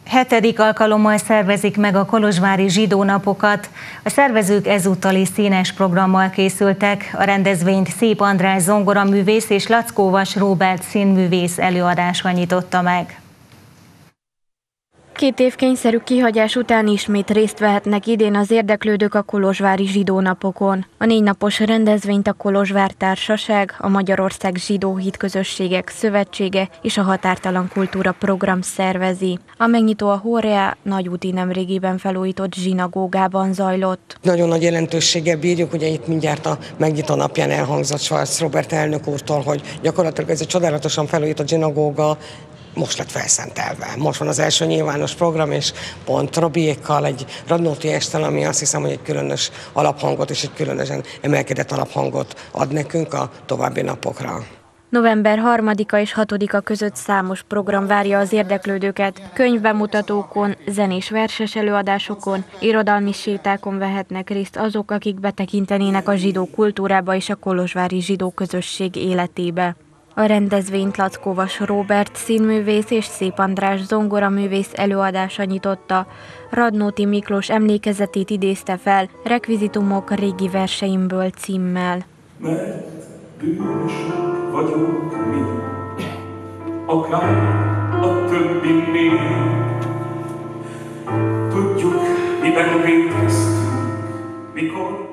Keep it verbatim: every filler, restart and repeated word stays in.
Hetedik alkalommal szervezik meg a kolozsvári zsidó napokat. A szervezők ezúttal is színes programmal készültek. A rendezvényt Szép András zongoraművész és Lackó Vas Róbert színművész előadása nyitotta meg. Két év kényszerű kihagyás után ismét részt vehetnek idén az érdeklődők a kolozsvári zsidó napokon. A négy napos rendezvényt a Kolozsvár Társaság, a Magyarország Zsidó Hitközösségek Szövetsége és a Határtalan Kultúra Program szervezi. A megnyitó a Horea nagyúti nemrégiben felújított zsinagógában zajlott. Nagyon nagy jelentőséggel bírjuk, ugye itt mindjárt a megnyitó napján elhangzott Schwarz Róbert elnök úrtól, hogy gyakorlatilag ez egy csodálatosan felújított zsinagóga most lett felszentelve. Most van az első nyilvános program, és pont Robiékkal egy radnóti estel, ami azt hiszem, hogy egy különös alaphangot és egy különösen emelkedett alaphangot ad nekünk a további napokra. November harmadika és hatodika között számos program várja az érdeklődőket. Könyvbemutatókon, zenés verses előadásokon, irodalmi sétákon vehetnek részt azok, akik betekintenének a zsidó kultúrába és a kolozsvári zsidó közösség életébe. A rendezvényt Lackó Vas Róbert színművész és Szép András zongoraművész előadása nyitotta. Radnóti Miklós emlékezetét idézte fel Rekvizitumok régi verseimből címmel. Mert bűnösök vagyunk mi, akár a többi nép. Tudjuk, miben védkeztünk, mikor